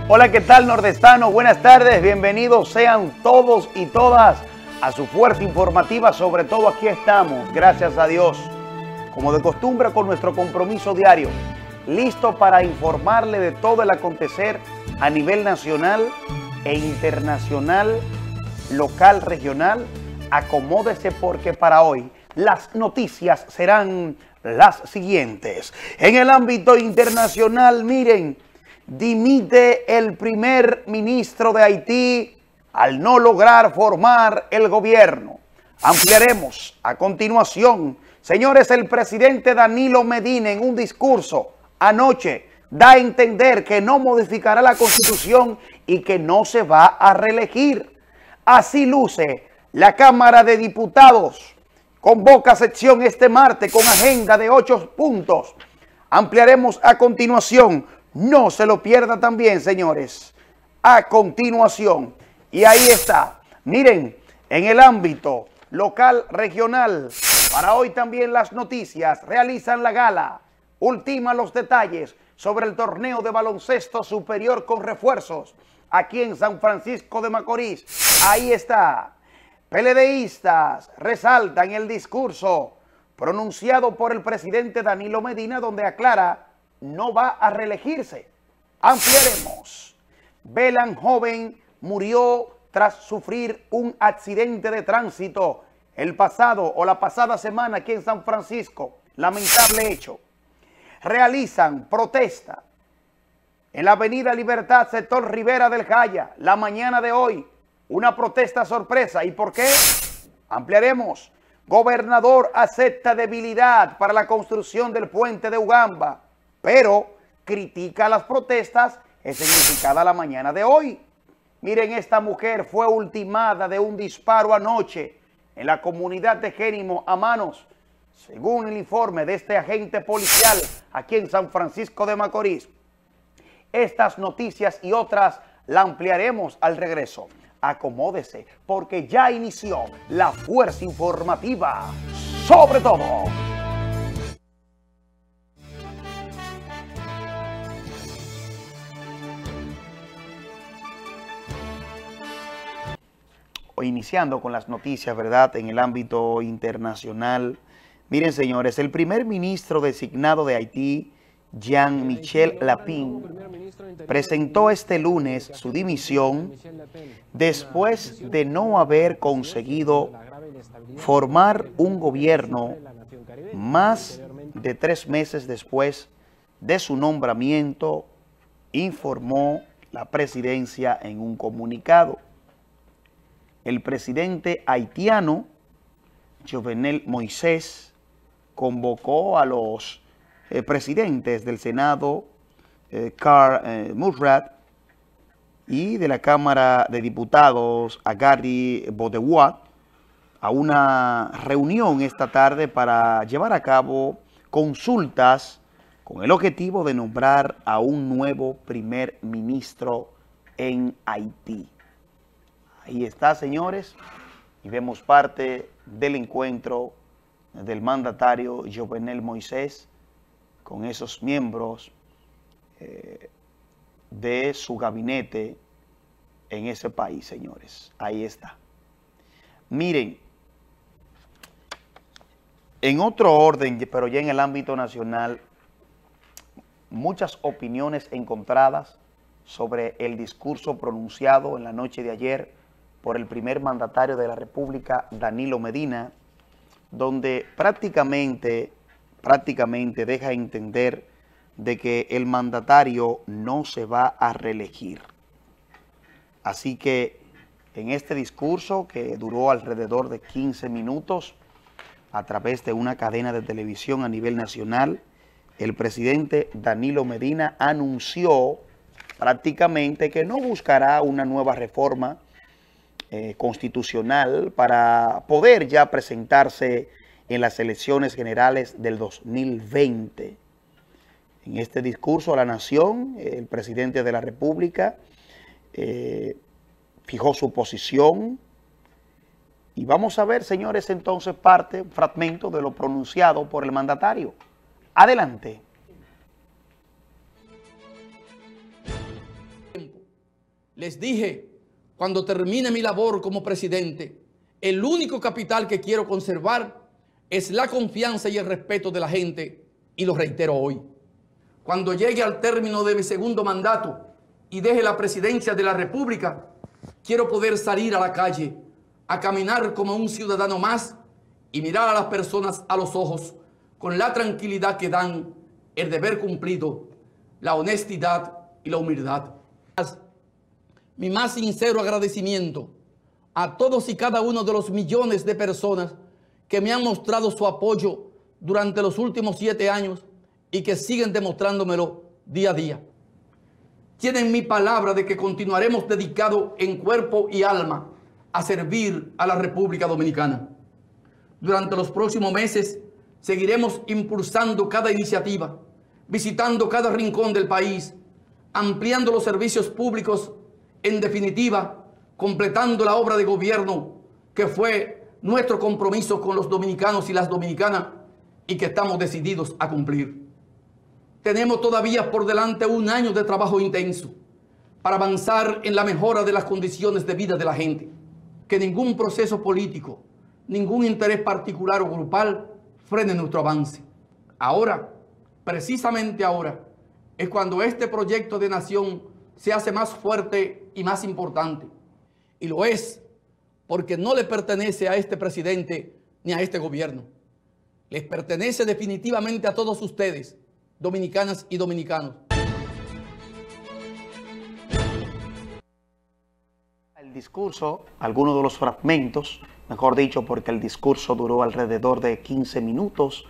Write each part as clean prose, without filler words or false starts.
Hola, ¿qué tal, nordestano? Buenas tardes, bienvenidos sean todos y todas a su fuerza informativa. Sobre todo aquí estamos, gracias a Dios, como de costumbre, con nuestro compromiso diario, listo para informarle de todo el acontecer a nivel nacional e internacional, local, regional. Acomódese porque para hoy las noticias serán las siguientes. En el ámbito internacional, miren, dimite el primer ministro de Haití al no lograr formar el gobierno. Ampliaremos a continuación. Señores, el presidente Danilo Medina en un discurso anoche da a entender que no modificará la Constitución y que no se va a reelegir. Así luce la Cámara de Diputados. Convoca sesión este martes con agenda de 8 puntos. Ampliaremos a continuación. No se lo pierda también, señores. A continuación. Y ahí está. Miren, en el ámbito local, regional, para hoy también las noticias. Realizan la gala. Ultima los detalles sobre el torneo de baloncesto superior con refuerzos aquí en San Francisco de Macorís. Ahí está. PLDistas resaltan el discurso pronunciado por el presidente Danilo Medina, donde aclara no va a reelegirse. Ampliaremos. Belan joven murió tras sufrir un accidente de tránsito el pasado o la pasada semana aquí en San Francisco. Lamentable hecho. Realizan protesta en la Avenida Libertad, sector Rivera del Jaya, la mañana de hoy. Una protesta sorpresa. ¿Y por qué? Ampliaremos. Gobernador acepta debilidad para la construcción del puente de Ugamba, pero critica las protestas escenificadas la mañana de hoy. Miren, esta mujer fue ultimada de un disparo anoche en la comunidad de Génimo a manos, según el informe de este agente policial aquí en San Francisco de Macorís. Estas noticias y otras la ampliaremos al regreso. Acomódese, porque ya inició la fuerza informativa sobre todo. Hoy iniciando con las noticias, ¿verdad?, en el ámbito internacional. Miren, señores, el primer ministro designado de Haití, Jean-Michel Lapin, presentó este lunes su dimisión después de no haber conseguido formar un gobierno más de 3 meses después de su nombramiento, informó la presidencia en un comunicado. El presidente haitiano, Jovenel Moïse, convocó a los presidentes del Senado, Carl Murrat, y de la Cámara de Diputados, a Gary Bodewat, a una reunión esta tarde para llevar a cabo consultas con el objetivo de nombrar a un nuevo primer ministro en Haití. Ahí está, señores, y vemos parte del encuentro del mandatario Jovenel Moïse con esos miembros de su gabinete en ese país, señores. Ahí está. Miren, en otro orden, pero ya en el ámbito nacional, muchas opiniones encontradas sobre el discurso pronunciado en la noche de ayer por el primer mandatario de la República, Danilo Medina, donde prácticamente deja entender de que el mandatario no se va a reelegir. Así que en este discurso, que duró alrededor de 15 minutos, a través de una cadena de televisión a nivel nacional, el presidente Danilo Medina anunció prácticamente que no buscará una nueva reforma constitucional para poder ya presentarse en las elecciones generales del 2020. En este discurso a la nación, el presidente de la República fijó su posición. Y vamos a ver, señores, entonces un fragmento de lo pronunciado por el mandatario. Adelante. Les dije, cuando termine mi labor como presidente, el único capital que quiero conservar es la confianza y el respeto de la gente, y lo reitero hoy. Cuando llegue al término de mi segundo mandato y deje la presidencia de la República, quiero poder salir a la calle, a caminar como un ciudadano más y mirar a las personas a los ojos con la tranquilidad que dan el deber cumplido, la honestidad y la humildad. Mi más sincero agradecimiento a todos y cada uno de los millones de personas que me han mostrado su apoyo durante los últimos 7 años y que siguen demostrándomelo día a día. Tienen mi palabra de que continuaremos dedicados en cuerpo y alma a servir a la República Dominicana. Durante los próximos meses seguiremos impulsando cada iniciativa, visitando cada rincón del país, ampliando los servicios públicos, en definitiva, completando la obra de gobierno que fue nuestro compromiso con los dominicanos y las dominicanas y que estamos decididos a cumplir. Tenemos todavía por delante un año de trabajo intenso para avanzar en la mejora de las condiciones de vida de la gente. Que ningún proceso político, ningún interés particular o grupal frene nuestro avance. Ahora, precisamente ahora, es cuando este proyecto de nación se hace más fuerte y más importante. Y lo es porque no le pertenece a este presidente ni a este gobierno. Les pertenece definitivamente a todos ustedes, dominicanas y dominicanos. El discurso, algunos de los fragmentos, mejor dicho, porque el discurso duró alrededor de 15 minutos,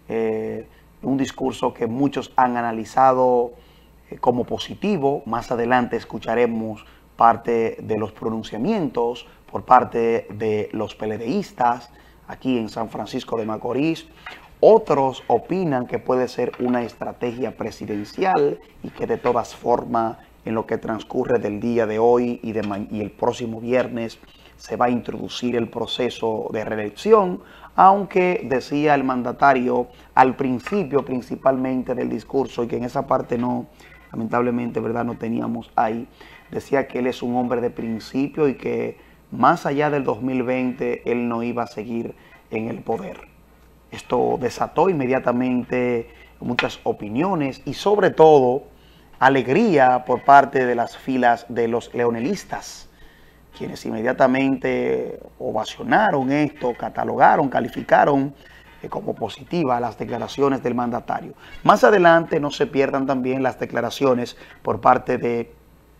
un discurso que muchos han analizado como positivo. Más adelante escucharemos parte de los pronunciamientos por parte de los PLDistas aquí en San Francisco de Macorís. Otros opinan que puede ser una estrategia presidencial y que de todas formas en lo que transcurre del día de hoy y el próximo viernes se va a introducir el proceso de reelección, aunque decía el mandatario al principio principalmente del discurso, y que en esa parte no, lamentablemente, ¿verdad?, no teníamos ahí, decía que él es un hombre de principio y que más allá del 2020 él no iba a seguir en el poder. Esto desató inmediatamente muchas opiniones y sobre todo alegría por parte de las filas de los leonelistas, quienes inmediatamente ovacionaron esto, catalogaron, calificaron como positiva las declaraciones del mandatario. Más adelante no se pierdan también las declaraciones por parte de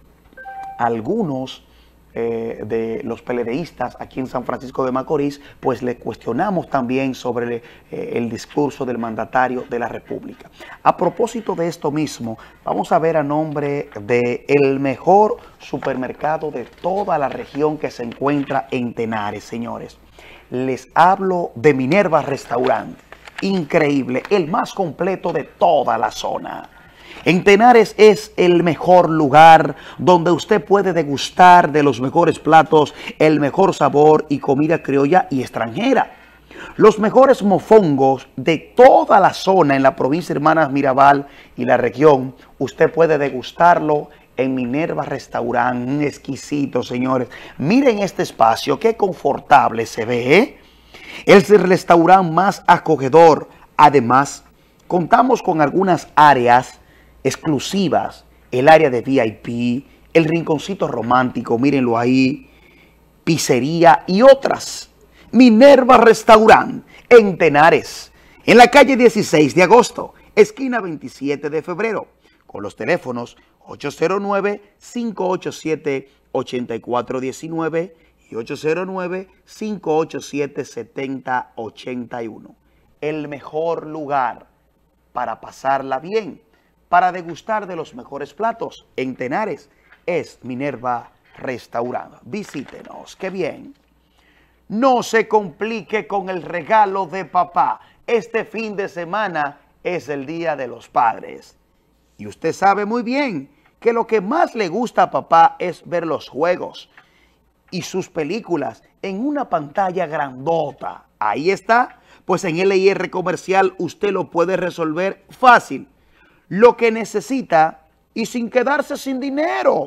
algunos de los PLDistas aquí en San Francisco de Macorís, pues le cuestionamos también sobre el discurso del mandatario de la República. A propósito de esto mismo, vamos a ver a nombre del mejor supermercado de toda la región que se encuentra en Tenares, señores. Les hablo de Minerva Restaurant, increíble, el más completo de toda la zona. En Tenares es el mejor lugar donde usted puede degustar de los mejores platos, el mejor sabor y comida criolla y extranjera. Los mejores mofongos de toda la zona en la provincia de Hermanas Mirabal y la región, usted puede degustarlo en Minerva Restaurant, un exquisito, señores. Miren este espacio, qué confortable se ve, ¿eh? Es el restaurante más acogedor. Además, contamos con algunas áreas exclusivas, el área de VIP, el rinconcito romántico, mírenlo ahí, pizzería y otras. Minerva Restaurant en Tenares, en la calle 16 de agosto, esquina 27 de febrero, con los teléfonos 809-587-8419 y 809-587-7081. El mejor lugar para pasarla bien, para degustar de los mejores platos en Tenares, es Minerva Restaurant. Visítenos, qué bien. No se complique con el regalo de papá. Este fin de semana es el Día de los Padres. Y usted sabe muy bien que lo que más le gusta a papá es ver los juegos y sus películas en una pantalla grandota. Ahí está. Pues en LIR Comercial usted lo puede resolver fácil. Lo que necesita y sin quedarse sin dinero.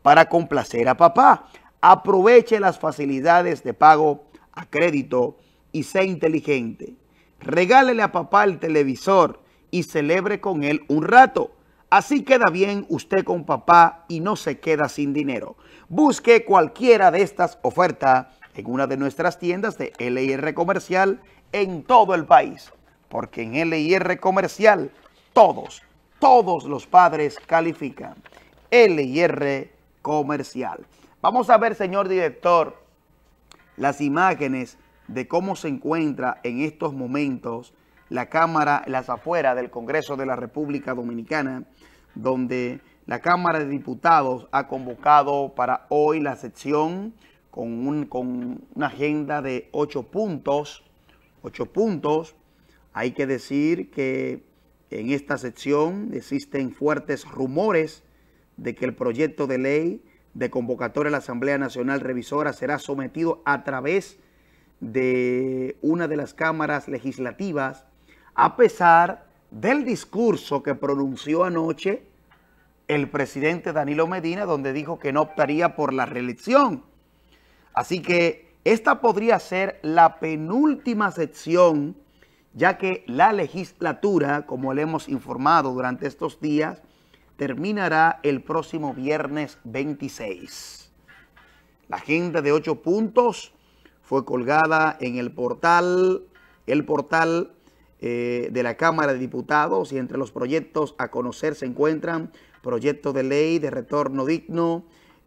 para complacer a papá. Aproveche las facilidades de pago a crédito y sea inteligente. Regálele a papá el televisor y celebre con él un rato. Así queda bien usted con papá y no se queda sin dinero. Busque cualquiera de estas ofertas en una de nuestras tiendas de LIR Comercial en todo el país. Porque en LIR Comercial todos los padres califican. LIR Comercial. Vamos a ver, señor director, las imágenes de cómo se encuentra en estos momentos la Cámara, las afueras del Congreso de la República Dominicana, donde la Cámara de Diputados ha convocado para hoy la sesión con una agenda de 8 puntos. 8 puntos. Hay que decir que en esta sección existen fuertes rumores de que el proyecto de ley de convocatoria a la Asamblea Nacional Revisora será sometido a través de una de las cámaras legislativas, a pesar del discurso que pronunció anoche el presidente Danilo Medina, donde dijo que no optaría por la reelección. Así que esta podría ser la penúltima sección, ya que la legislatura, como le hemos informado durante estos días, terminará el próximo viernes 26. La agenda de 8 puntos fue colgada en el portal de la Cámara de Diputados, y entre los proyectos a conocer se encuentran proyecto de ley de retorno digno,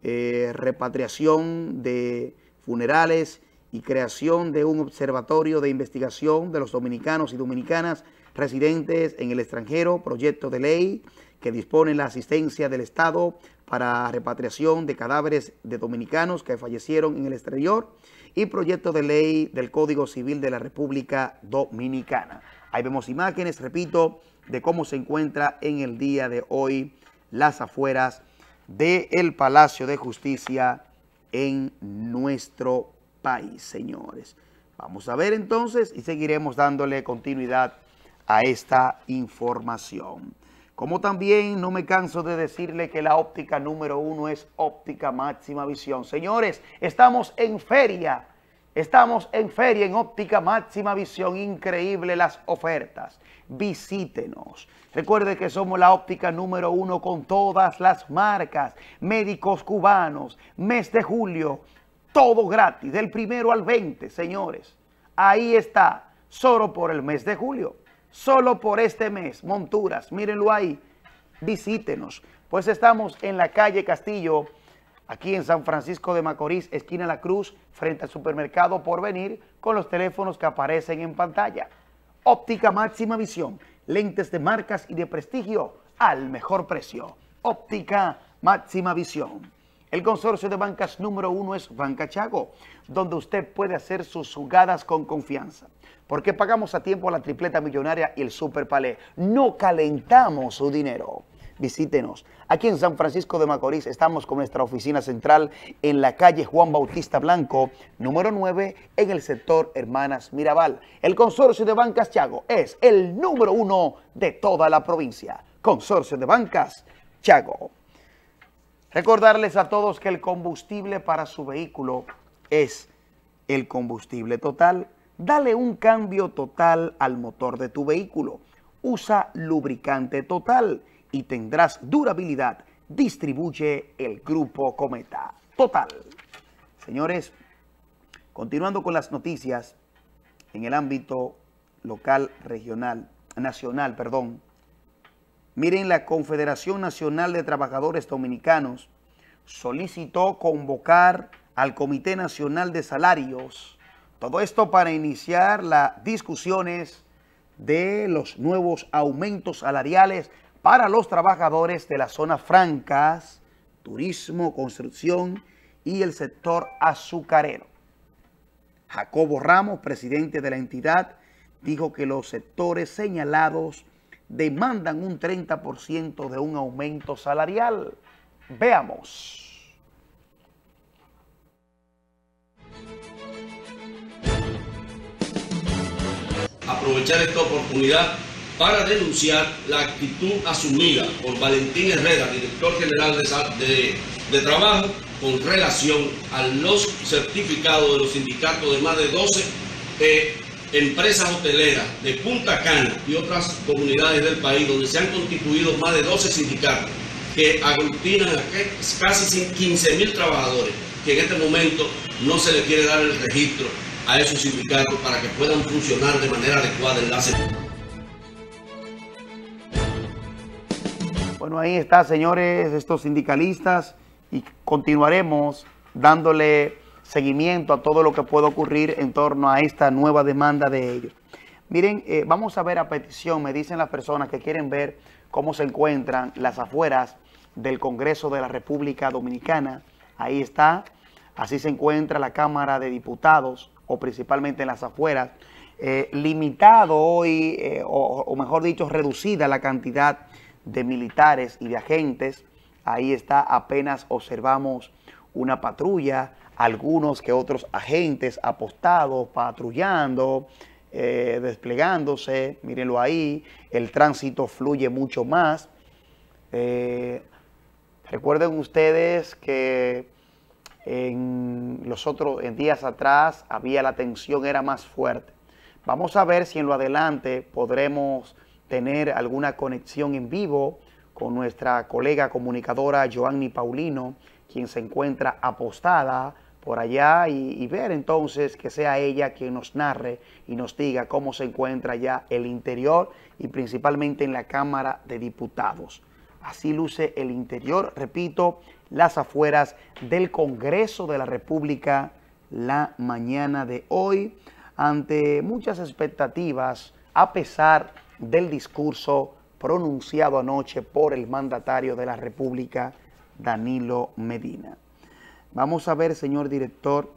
repatriación de funerales y creación de un observatorio de investigación de los dominicanos y dominicanas residentes en el extranjero, proyecto de ley que dispone la asistencia del Estado para repatriación de cadáveres de dominicanos que fallecieron en el exterior, y proyecto de ley del Código Civil de la República Dominicana. Ahí vemos imágenes, repito, de cómo se encuentra en el día de hoy las afueras del Palacio de Justicia en nuestro país, señores. Vamos a ver entonces y seguiremos dándole continuidad a esta información. Como también no me canso de decirle que la óptica número 1 es Óptica Máxima Visión. Señores, estamos en feria en Óptica Máxima Visión. Increíble las ofertas. Visítenos. Recuerde que somos la óptica número 1 con todas las marcas. Médicos Cubanos, mes de julio, todo gratis, del 1 al 20, señores. Ahí está, solo por el mes de julio. Solo por este mes, monturas, mírenlo ahí, visítenos. Pues estamos en la calle Castillo, aquí en San Francisco de Macorís, esquina La Cruz, frente al supermercado Porvenir, con los teléfonos que aparecen en pantalla. Óptica Máxima Visión, lentes de marcas y de prestigio al mejor precio. Óptica Máxima Visión. El consorcio de bancas número 1 es Banca Chago, donde usted puede hacer sus jugadas con confianza. Porque pagamos a tiempo la tripleta millonaria y el Super Palé. No calentamos su dinero. Visítenos. Aquí en San Francisco de Macorís estamos con nuestra oficina central en la calle Juan Bautista Blanco, número 9, en el sector Hermanas Mirabal. El consorcio de bancas Chago es el número 1 de toda la provincia. Consorcio de bancas Chago. Recordarles a todos que el combustible para su vehículo es el combustible Total. Dale un cambio total al motor de tu vehículo. Usa lubricante Total y tendrás durabilidad. Distribuye el Grupo Cometa. Total. Señores, continuando con las noticias en el ámbito local, nacional. Miren, la Confederación Nacional de Trabajadores Dominicanos solicitó convocar al Comité Nacional de Salarios. Todo esto para iniciar las discusiones de los nuevos aumentos salariales para los trabajadores de las zonas francas, turismo, construcción y el sector azucarero. Jacobo Ramos, presidente de la entidad, dijo que los sectores señalados demandan un 30% de un aumento salarial. Veamos. Aprovechar esta oportunidad para denunciar la actitud asumida por Valentín Herrera, director general de de trabajo con relación a los certificados de los sindicatos de más de 12 empresas hoteleras de Punta Cana y otras comunidades del país donde se han constituido más de 12 sindicatos que aglutinan a casi 15.000 trabajadores, que en este momento no se le quiere dar el registro a esos sindicatos para que puedan funcionar de manera adecuada en la seguridad. Bueno, ahí está, señores, estos sindicalistas, y continuaremos dándole seguimiento a todo lo que pueda ocurrir en torno a esta nueva demanda de ellos. Miren, vamos a ver a petición, me dicen las personas que quieren ver cómo se encuentran las afueras del Congreso de la República Dominicana. Ahí está, así se encuentra la Cámara de Diputados, o principalmente en las afueras. Limitado hoy, o mejor dicho, reducida la cantidad de militares y de agentes. Ahí está, apenas observamos una patrulla, algunos que otros agentes apostados, patrullando, desplegándose. Mírenlo ahí, el tránsito fluye mucho más. Recuerden ustedes que en días atrás la tensión era más fuerte. Vamos a ver si en lo adelante podremos tener alguna conexión en vivo con nuestra colega comunicadora Joanny Paulino, quien se encuentra apostada por allá, y ver entonces que sea ella quien nos narre y nos diga cómo se encuentra ya el interior y principalmente en la Cámara de Diputados. Así luce el interior, repito, las afueras del Congreso de la República la mañana de hoy, ante muchas expectativas, a pesar del discurso pronunciado anoche por el mandatario de la República, Danilo Medina. Vamos a ver, señor director,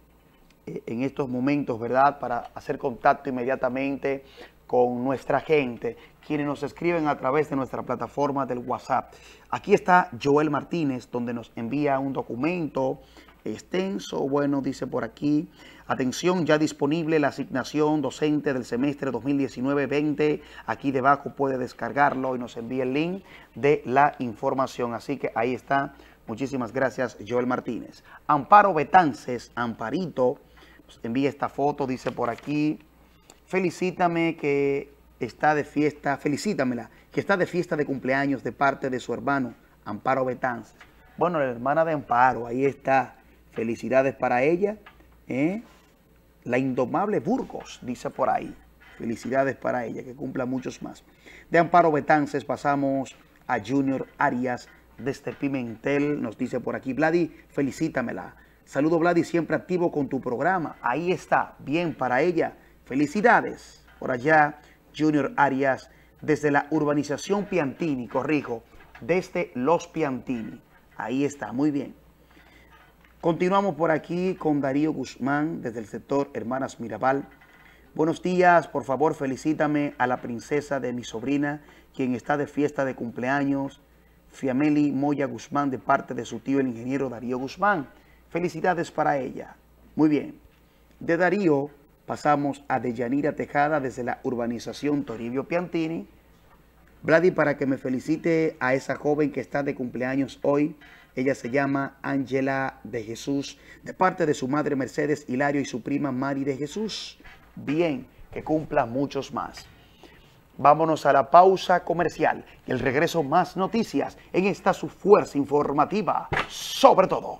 en estos momentos, ¿verdad?, para hacer contacto inmediatamente con nuestra gente, quienes nos escriben a través de nuestra plataforma del WhatsApp. Aquí está Joel Martínez, donde nos envía un documento extenso. Bueno, dice por aquí: atención, ya disponible la asignación docente del semestre 2019-20. Aquí debajo puede descargarlo y nos envía el link de la información. Así que ahí está. Muchísimas gracias, Joel Martínez. Amparo Betances, Amparito, nos envía esta foto, dice por aquí: felicítame que está de fiesta, felicítamela, que está de fiesta de cumpleaños de parte de su hermano, Amparo Betances. Bueno, la hermana de Amparo, ahí está. Felicidades para ella. La indomable Burgos, dice por ahí. Felicidades para ella, que cumpla muchos más. De Amparo Betances pasamos a Junior Arias desde Pimentel. Nos dice por aquí: Vladi, felicítamela. Saludo, Vladi, siempre activo con tu programa. Ahí está, bien para ella. Felicidades. Por allá, Junior Arias, desde la urbanización Piantini, corrijo, desde Los Piantini. Ahí está, muy bien. Continuamos por aquí con Darío Guzmán, desde el sector Hermanas Mirabal. Buenos días, por favor felicítame a la princesa de mi sobrina, quien está de fiesta de cumpleaños, Fiameli Moya Guzmán, de parte de su tío el ingeniero Darío Guzmán. Felicidades para ella. Muy bien. De Darío pasamos a Deyanira Tejada, desde la urbanización Toribio Piantini. Vladi, para que me felicite a esa joven que está de cumpleaños hoy. Ella se llama Ángela de Jesús, de parte de su madre Mercedes Hilario y su prima Mari de Jesús. Bien, que cumpla muchos más. Vámonos a la pausa comercial y el regreso, más noticias en esta su fuerza informativa, sobre todo.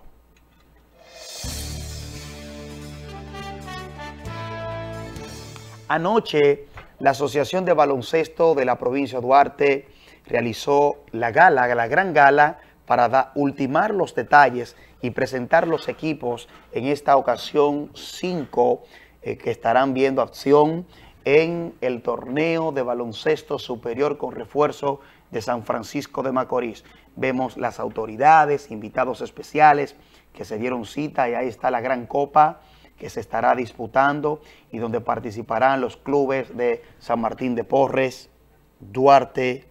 Anoche, la Asociación de Baloncesto de la provincia de Duarte realizó la gran gala, para ultimar los detalles y presentar los equipos, en esta ocasión 5, que estarán viendo acción en el torneo de baloncesto superior con refuerzo de San Francisco de Macorís. Vemos las autoridades, invitados especiales que se dieron cita, y ahí está la gran copa que se estará disputando y donde participarán los clubes de San Martín de Porres, Duarte,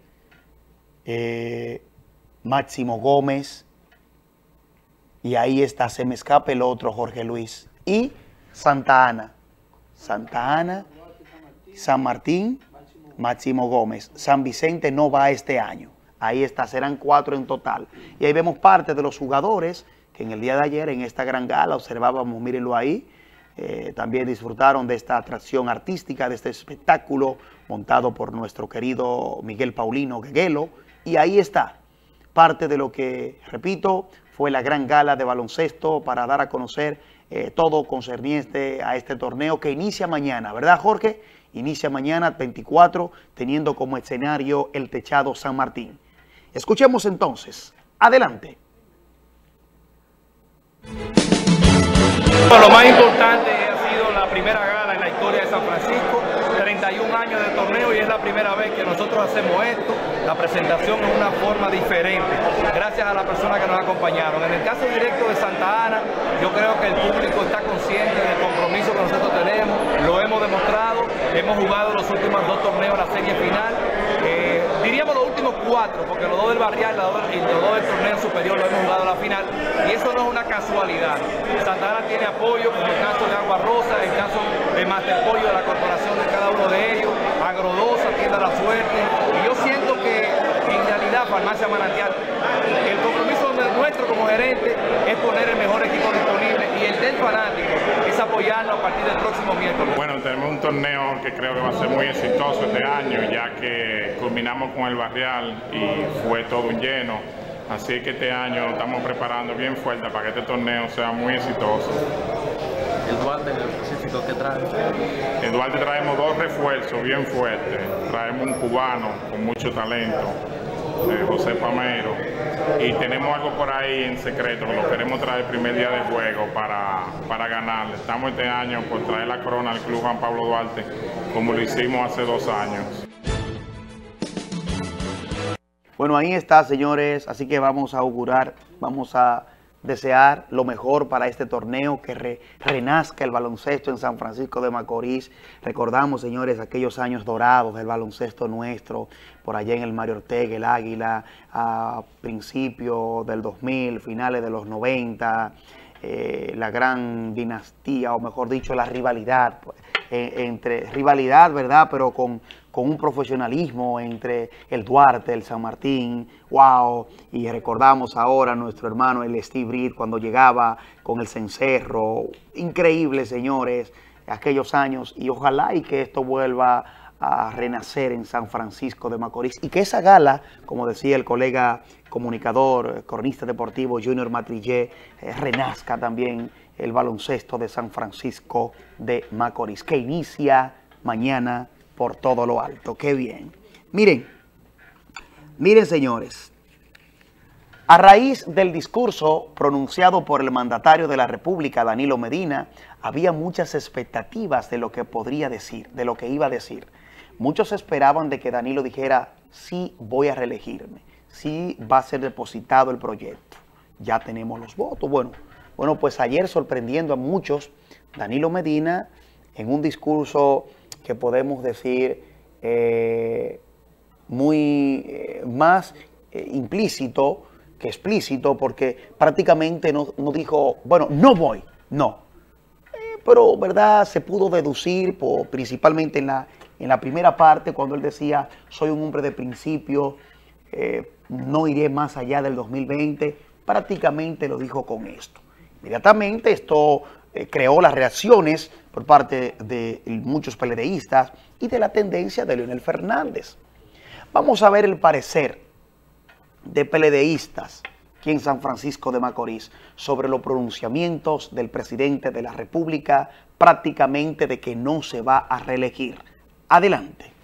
Máximo Gómez, y ahí está, se me escapa el otro, Jorge Luis, y Santa Ana, San Martín, Máximo Gómez. San Vicente no va este año. Ahí está, serán 4 en total. Y ahí vemos parte de los jugadores que en el día de ayer en esta gran gala observábamos, mírenlo ahí, también disfrutaron de esta atracción artística, de este espectáculo montado por nuestro querido Miguel Paulino Gueguelo. Y ahí está, parte de lo que, repito, fue la gran gala de baloncesto para dar a conocer todo concerniente a este torneo que inicia mañana, ¿verdad, Jorge? Inicia mañana 24, teniendo como escenario el Techado San Martín. Escuchemos entonces. Adelante. Lo más importante ha sido la primera gala en la historia de San Francisco, 31 años de torneo y es la primera vez que nosotros hacemos esto. La presentación es una forma diferente, gracias a las personas que nos acompañaron. En el caso directo de Santa Ana, yo creo que el público está consciente del compromiso que nosotros tenemos, lo hemos demostrado, hemos jugado los últimos 2 torneos, la serie final, diríamos los últimos 4, porque los 2 del barrial y los 2 del torneo superior lo hemos jugado a la final, y eso no es una casualidad. Santa Ana tiene apoyo, como el caso de Agua Rosa, el caso de Master Pollo, de la corporación de cada uno de ellos, Agrodosa, Tienda La Suerte, y yo siento que en realidad Farmacia Manantial, el compromiso nuestro como gerente es poner el mejor equipo disponible, y el del fanático es apoyarnos a partir del próximo miércoles. Bueno, tenemos un torneo que creo que va a ser muy exitoso este año, ya que culminamos con el barrial y fue todo un lleno. Así que este año estamos preparando bien fuerte para que este torneo sea muy exitoso. ¿El Duarte en el específico qué trae? En Duarte traemos 2 refuerzos bien fuertes. Traemos un cubano con mucho talento, José Pamero, y tenemos algo por ahí en secreto que lo queremos traer el primer día de juego para ganar. Estamos este año por traer la corona al Club Juan Pablo Duarte, como lo hicimos hace 2 años. Bueno, ahí está, señores, así que vamos a augurar, vamos a desear lo mejor para este torneo, que renazca el baloncesto en San Francisco de Macorís. Recordamos, señores, aquellos años dorados del baloncesto nuestro, por allá en el Mario Ortega, el Águila, a principios del 2000, finales de los 90, la gran dinastía, o mejor dicho, la rivalidad, rivalidad, ¿verdad?, pero con un profesionalismo entre el Duarte, el San Martín, wow, y recordamos ahora a nuestro hermano el Steve Reed cuando llegaba con el cencerro, increíble, señores, aquellos años, y ojalá y que esto vuelva a renacer en San Francisco de Macorís, y que esa gala, como decía el colega comunicador, cronista deportivo Junior Matrillé, renazca también el baloncesto de San Francisco de Macorís, que inicia mañana por todo lo alto. ¡Qué bien! Miren, señores, a raíz del discurso pronunciado por el mandatario de la República, Danilo Medina, había muchas expectativas de lo que podría decir, de lo que iba a decir. Muchos esperaban de que Danilo dijera, sí voy a reelegirme, sí va a ser depositado el proyecto, ya tenemos los votos. Bueno, pues ayer, sorprendiendo a muchos, Danilo Medina, en un discurso que podemos decir más implícito que explícito, porque prácticamente no dijo, bueno, no voy, no. Pero, ¿verdad?, se pudo deducir, principalmente en la primera parte, cuando él decía, soy un hombre de principio, no iré más allá del 2020, prácticamente lo dijo con esto. Inmediatamente esto creó las reacciones por parte de muchos PLDistas y de la tendencia de Leonel Fernández. Vamos a ver el parecer de PLDistas aquí en San Francisco de Macorís sobre los pronunciamientos del presidente de la República, prácticamente de que no se va a reelegir. Adelante.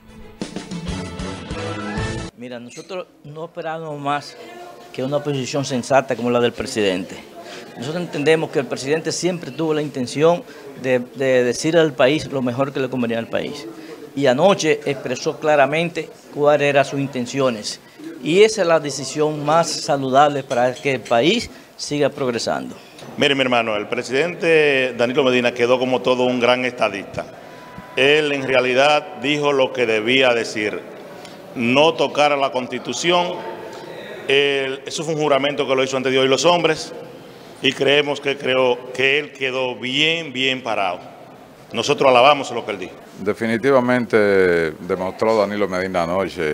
Mira, nosotros no esperábamos más que una posición sensata como la del presidente. Nosotros entendemos que el presidente siempre tuvo la intención de decir al país lo mejor que le convenía al país. Y anoche expresó claramente cuáles eran sus intenciones. Y esa es la decisión más saludable para que el país siga progresando. Mire, mi hermano, el presidente Danilo Medina quedó como todo un gran estadista. Él en realidad dijo lo que debía decir. No tocar a la Constitución. Eso fue un juramento que lo hizo ante Dios y los hombres. Y creemos que él quedó bien parado. Nosotros alabamos lo que él dijo. Definitivamente demostró Danilo Medina anoche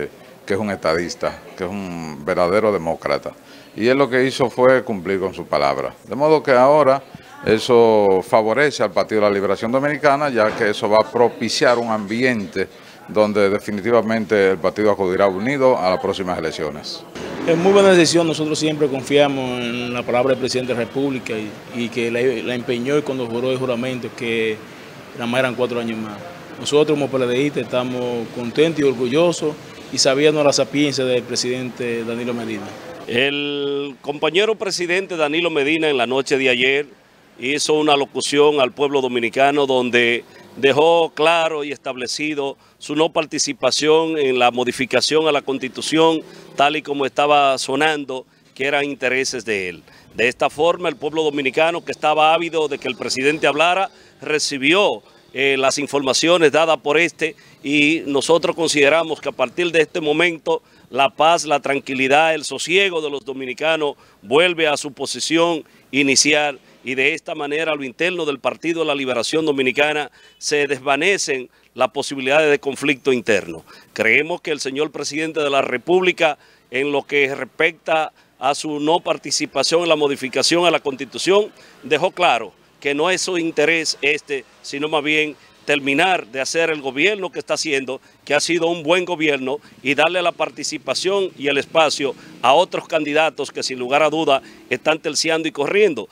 que es un estadista, que es un verdadero demócrata. Y él lo que hizo fue cumplir con su palabra. De modo que ahora eso favorece al Partido de la Liberación Dominicana, ya que eso va a propiciar un ambiente donde definitivamente el partido acudirá unido a las próximas elecciones. Es muy buena decisión, nosotros siempre confiamos en la palabra del presidente de la República y que la empeñó cuando juró el juramento que nada más eran 4 años más. Nosotros como PLDistas estamos contentos y orgullosos y sabiendo la sapiencia del presidente Danilo Medina. El compañero presidente Danilo Medina en la noche de ayer hizo una locución al pueblo dominicano donde dejó claro y establecido su no participación en la modificación a la Constitución, tal y como estaba sonando, que eran intereses de él. De esta forma, el pueblo dominicano, que estaba ávido de que el presidente hablara, recibió las informaciones dadas por este, y nosotros consideramos que a partir de este momento la paz, la tranquilidad, el sosiego de los dominicanos vuelve a su posición inicial, y de esta manera a lo interno del Partido de la Liberación Dominicana se desvanecen las posibilidades de conflicto interno. Creemos que el señor presidente de la República, en lo que respecta a su no participación en la modificación a la Constitución, dejó claro que no es su interés sino más bien terminar de hacer el gobierno que está haciendo, que ha sido un buen gobierno, y darle la participación y el espacio a otros candidatos que sin lugar a duda están terciando y corriendo.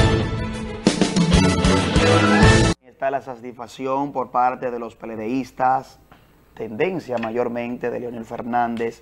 Está la satisfacción por parte de los PLDistas, tendencia mayormente de Leonel Fernández,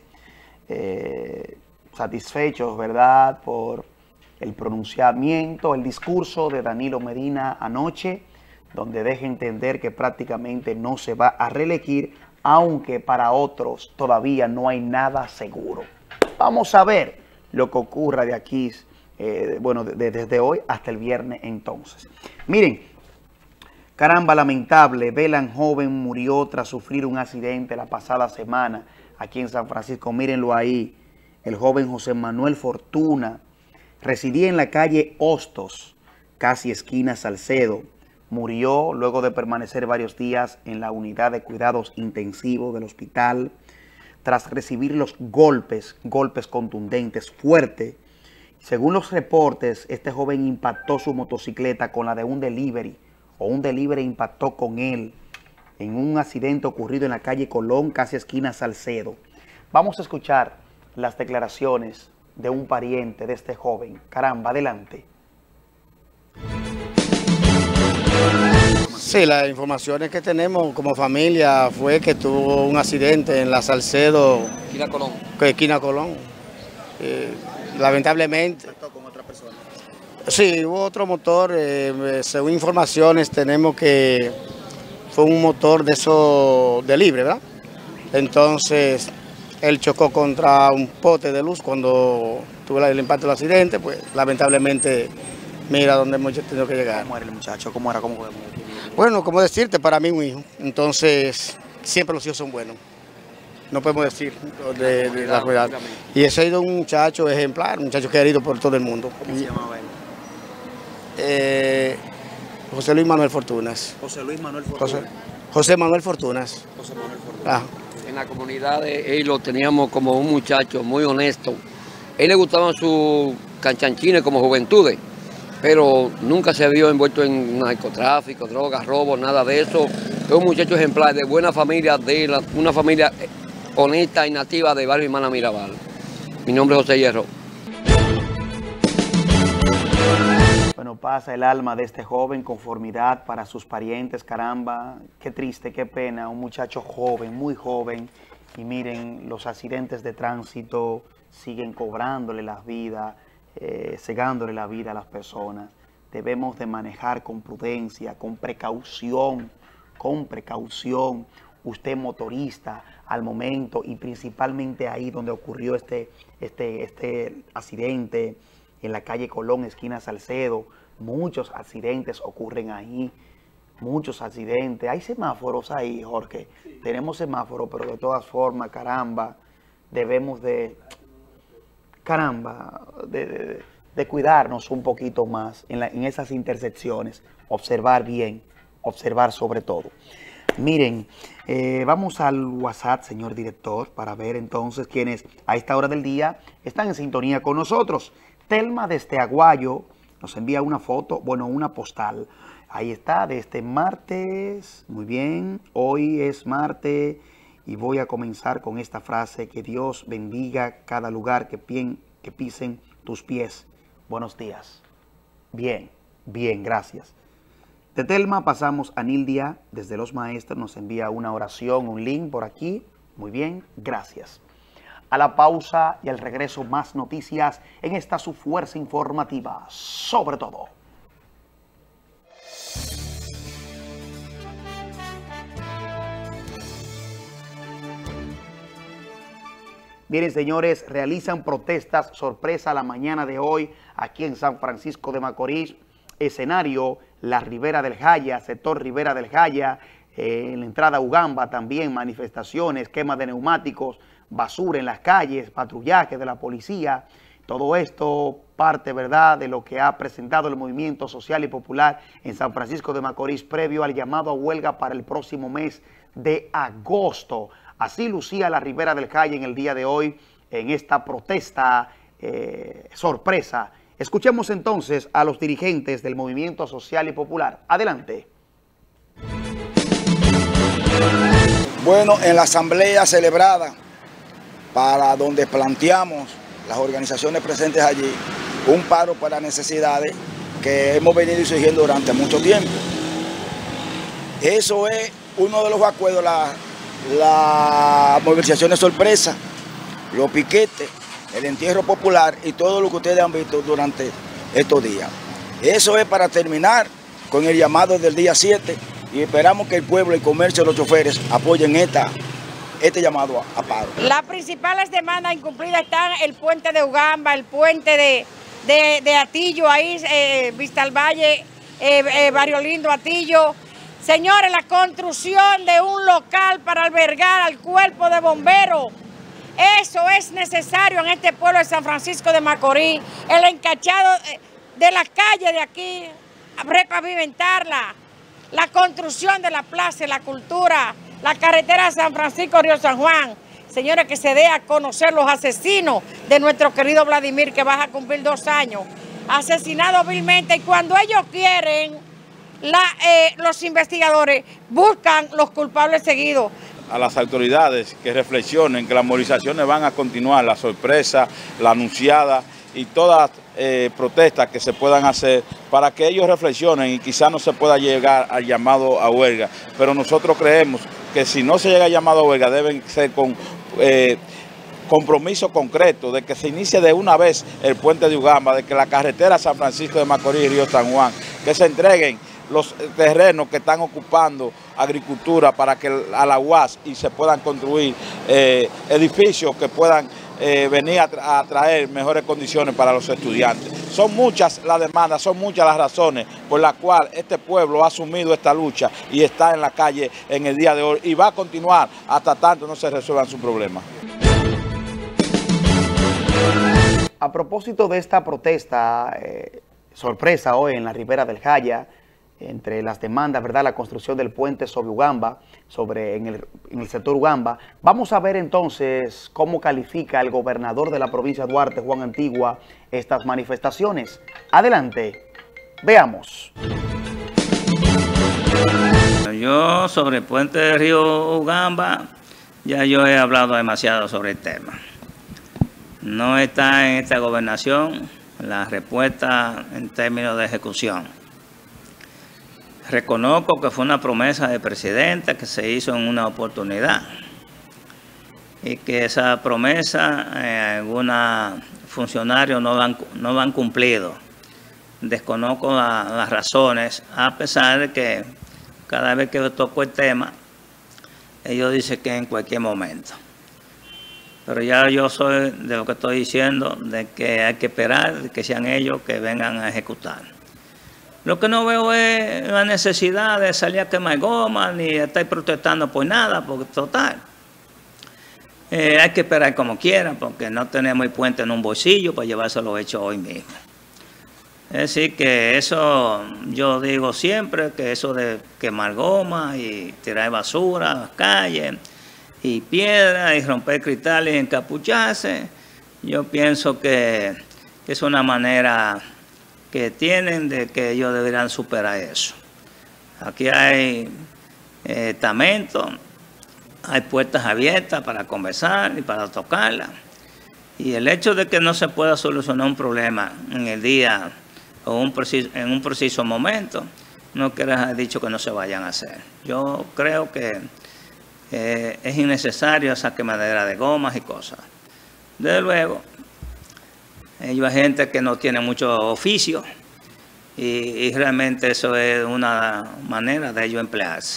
satisfechos, ¿verdad?, por el pronunciamiento, el discurso de Danilo Medina anoche, donde deja entender que prácticamente no se va a reelegir, aunque para otros todavía no hay nada seguro. Vamos a ver lo que ocurra de aquí, desde hoy hasta el viernes entonces. Miren, caramba, lamentable, Belan joven murió tras sufrir un accidente la pasada semana aquí en San Francisco. Mírenlo ahí, el joven José Manuel Fortuna residía en la calle Hostos, casi esquina Salcedo. Murió luego de permanecer varios días en la unidad de cuidados intensivos del hospital tras recibir los golpes contundentes, fuertes. Según los reportes, este joven impactó su motocicleta con la de un delivery, o un delivery impactó con él en un accidente ocurrido en la calle Colón, casi esquina Salcedo. Vamos a escuchar las declaraciones de un pariente de este joven. Caramba, adelante. Sí, las informaciones que tenemos como familia fue que tuvo un accidente en la Salcedo, esquina Colón. Lamentablemente. ¿Con otra persona? Sí, hubo otro motor. Según informaciones tenemos que fue un motor de esos de libre, ¿verdad? Entonces él chocó contra un poste de luz cuando tuvo el impacto del accidente, pues lamentablemente mira dónde hemos tenido que llegar. ¿Cómo era el muchacho? ¿Cómo era? ¿Cómo fue? Bueno, como decirte, para mí un hijo. Entonces, siempre los hijos son buenos. No podemos decir de la verdad. Y ese ha sido un muchacho ejemplar, un muchacho querido por todo el mundo. ¿Cómo se llamaba él? José Luis Manuel Fortunas. José Luis Manuel Fortunas. José Manuel Fortunas. José Manuel Fortunas. En la comunidad de él lo teníamos como un muchacho muy honesto. A él le gustaban sus canchanchines como juventudes, pero nunca se vio envuelto en narcotráfico, drogas, robos, nada de eso. Es un muchacho ejemplar, de buena familia, una familia honesta y nativa de Barrio Hermana Mirabal. Mi nombre es José Hierro. Bueno, pasa el alma de este joven, conformidad para sus parientes, caramba, qué triste, qué pena, un muchacho joven, muy joven, y miren, los accidentes de tránsito siguen cobrándole las vidas, cegándole la vida a las personas. Debemos de manejar con prudencia, con precaución, usted motorista al momento y principalmente ahí donde ocurrió este accidente en la calle Colón, esquina Salcedo. Muchos accidentes ocurren ahí, muchos accidentes. Hay semáforos ahí, Jorge. Sí. Tenemos semáforos, pero de todas formas, caramba, debemos de cuidarnos un poquito más en esas intersecciones, observar bien, observar sobre todo. Miren, vamos al WhatsApp, señor director, para ver entonces quiénes a esta hora del día están en sintonía con nosotros. Telma desde Aguayo nos envía una foto, bueno, una postal. Ahí está, de este martes. Muy bien, hoy es martes y voy a comenzar con esta frase: que Dios bendiga cada lugar que pisen tus pies. Buenos días. Bien, bien, gracias. De Telma pasamos a Nildia, desde Los Maestros, nos envía una oración, un link por aquí. Muy bien, gracias. A la pausa y al regreso más noticias en esta su fuerza informativa, sobre todo. Miren, señores, realizan protestas sorpresa la mañana de hoy aquí en San Francisco de Macorís. Escenario, la Ribera del Jaya, sector Ribera del Jaya, en la entrada a Ugamba también manifestaciones, quema de neumáticos, basura en las calles, patrullaje de la policía. Todo esto parte, ¿verdad?, de lo que ha presentado el Movimiento Social y Popular en San Francisco de Macorís previo al llamado a huelga para el próximo mes de agosto. Así lucía la Ribera del Jaya en el día de hoy en esta protesta sorpresa. Escuchemos entonces a los dirigentes del Movimiento Social y Popular. Adelante. Bueno, en la asamblea celebrada, para donde planteamos las organizaciones presentes allí, un paro para necesidades que hemos venido exigiendo durante mucho tiempo. Eso es uno de los acuerdos, la movilización de sorpresa, los piquetes, el entierro popular y todo lo que ustedes han visto durante estos días. Eso es para terminar con el llamado del día 7 y esperamos que el pueblo, el comercio, los choferes apoyen este llamado a paro. Las principales demandas incumplidas están el puente de Ugamba, el puente de Atillo, ahí Vista al Valle, Barrio Lindo, Atillo. Señores, la construcción de un local para albergar al cuerpo de bomberos. Eso es necesario en este pueblo de San Francisco de Macorís. El encachado de las calles de aquí, repavimentarla. La construcción de la plaza, la cultura, la carretera de San Francisco Río San Juan. Señores, que se dé a conocer los asesinos de nuestro querido Vladimir, que va a cumplir 2 años. Asesinado vilmente, y cuando ellos quieren, los investigadores buscan los culpables seguidos. A las autoridades que reflexionen que las movilizaciones van a continuar, la sorpresa, la anunciada y todas protestas que se puedan hacer para que ellos reflexionen y quizás no se pueda llegar al llamado a huelga. Pero nosotros creemos que si no se llega al llamado a huelga deben ser con compromiso concreto de que se inicie de una vez el puente de Ugamba, de que la carretera San Francisco de Macorís y Río San Juan, que se entreguen los terrenos que están ocupando agricultura para que a la UAS y se puedan construir edificios que puedan venir a traer mejores condiciones para los estudiantes. Son muchas las demandas, son muchas las razones por las cuales este pueblo ha asumido esta lucha y está en la calle en el día de hoy y va a continuar hasta tanto no se resuelvan sus problemas. A propósito de esta protesta sorpresa hoy en la Ribera del Jaya, entre las demandas, ¿verdad?, la construcción del puente sobre Ugamba, en el sector Ugamba. Vamos a ver entonces cómo califica el gobernador de la provincia de Duarte, Juan Antigua, estas manifestaciones. Adelante, veamos. Yo sobre el puente de Río Ugamba, ya yo he hablado demasiado sobre el tema. No está en esta gobernación la respuesta en términos de ejecución. Reconozco que fue una promesa del presidente que se hizo en una oportunidad y que esa promesa algunos funcionarios no la han cumplido. Desconozco las razones, a pesar de que cada vez que toco el tema, ellos dicen que en cualquier momento. Pero ya yo soy de lo que estoy diciendo, de que hay que esperar, de que sean ellos que vengan a ejecutar. Lo que no veo es la necesidad de salir a quemar goma ni estar protestando por nada, porque total. Hay que esperar como quiera, porque no tenemos el puente en un bolsillo para llevárselo hecho hoy mismo. Es decir, que eso, yo digo siempre, que eso de quemar goma y tirar basura a las calles y piedras y romper cristales y encapucharse, yo pienso que es una manera que tienen de que ellos deberían superar eso. Aquí hay estamentos, hay puertas abiertas para conversar y para tocarlas. Y el hecho de que no se pueda solucionar un problema en el día o en un preciso momento, no quiere haber dicho que no se vayan a hacer. Yo creo que es innecesario esa quemadera de gomas y cosas. Desde luego, hay gente que no tiene mucho oficio y realmente eso es una manera de ellos emplearse.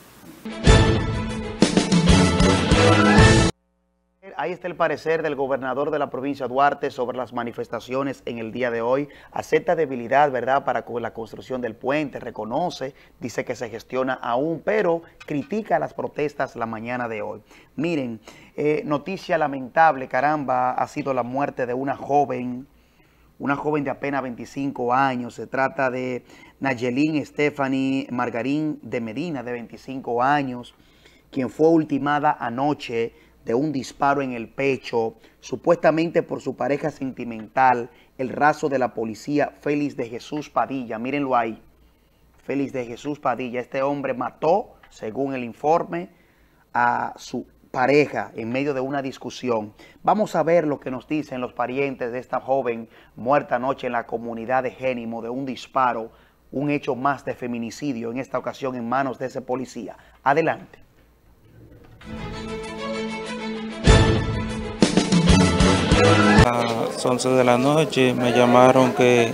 Ahí está el parecer del gobernador de la provincia de Duarte sobre las manifestaciones en el día de hoy. Acepta debilidad, ¿verdad?, para la construcción del puente, reconoce, dice que se gestiona aún, pero critica las protestas la mañana de hoy. Miren, noticia lamentable, caramba, ha sido la muerte de una joven de apenas 25 años. Se trata de Nayelín Stephanie Margarín de Medina, de 25 años, quien fue ultimada anoche de un disparo en el pecho, supuestamente por su pareja sentimental, el raso de la policía, Félix de Jesús Padilla. Mírenlo ahí, Félix de Jesús Padilla. Este hombre mató, según el informe, a su pareja en medio de una discusión. Vamos a ver lo que nos dicen los parientes de esta joven muerta anoche en la comunidad de Génimo de un disparo, un hecho más de feminicidio, en esta ocasión en manos de ese policía. Adelante. A las 11 de la noche me llamaron que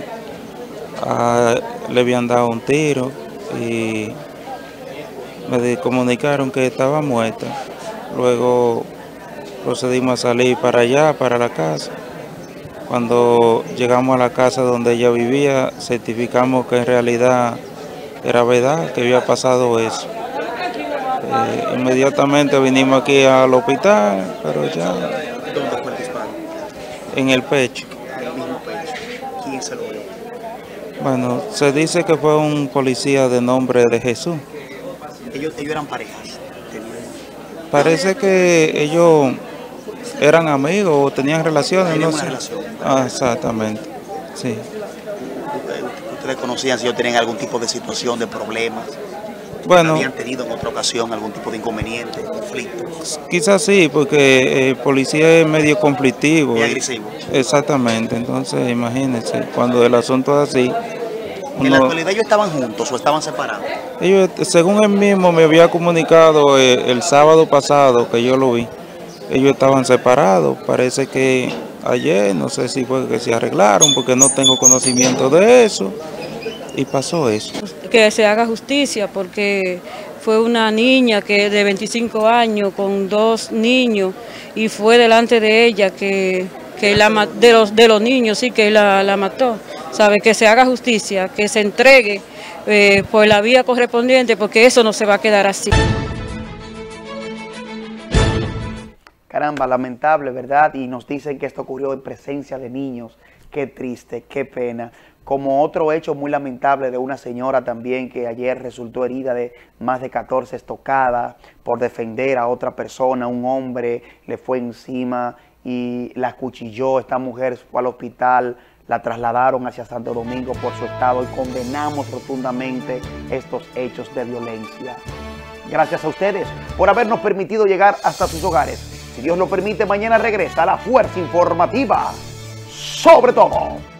le habían dado un tiro y me comunicaron que estaba muerta. Luego procedimos a salir para allá, para la casa. Cuando llegamos a la casa donde ella vivía, certificamos que en realidad era verdad, que había pasado eso. Inmediatamente vinimos aquí al hospital, pero ya... ¿Dónde fue el disparo? En el pecho. En el mismo pecho. ¿Quién se lo dio? Bueno, se dice que fue un policía de nombre de Jesús. Ellos eran parejas. Parece que ellos eran amigos o tenían relaciones, no sé. Exactamente, sí. ¿Ustedes conocían si ellos tenían algún tipo de situación, de problemas? Bueno, ¿habían tenido en otra ocasión algún tipo de inconveniente, conflicto? Quizás sí, porque el policía es medio conflictivo. Y agresivo. Exactamente, entonces imagínense, cuando el asunto es así. ¿En la actualidad ellos estaban juntos o estaban separados? Ellos, según él mismo me había comunicado el sábado pasado que yo lo vi, ellos estaban separados. Parece que ayer, no sé si fue que se arreglaron, porque no tengo conocimiento de eso, y pasó eso. Que se haga justicia, porque fue una niña que de 25 años con 2 niños, y fue delante de ella que de los niños, sí, que la mató. ¿Sabe? Que se haga justicia, que se entregue por la vía correspondiente, porque eso no se va a quedar así. Caramba, lamentable, ¿verdad? Y nos dicen que esto ocurrió en presencia de niños. Qué triste, qué pena. Como otro hecho muy lamentable de una señora también que ayer resultó herida de más de 14 estocadas por defender a otra persona. Un hombre le fue encima y la acuchilló. Esta mujer fue al hospital, la trasladaron hacia Santo Domingo por su estado y condenamos rotundamente estos hechos de violencia. Gracias a ustedes por habernos permitido llegar hasta sus hogares. Si Dios lo permite, mañana regresa la Fuerza Informativa Sobre Todo.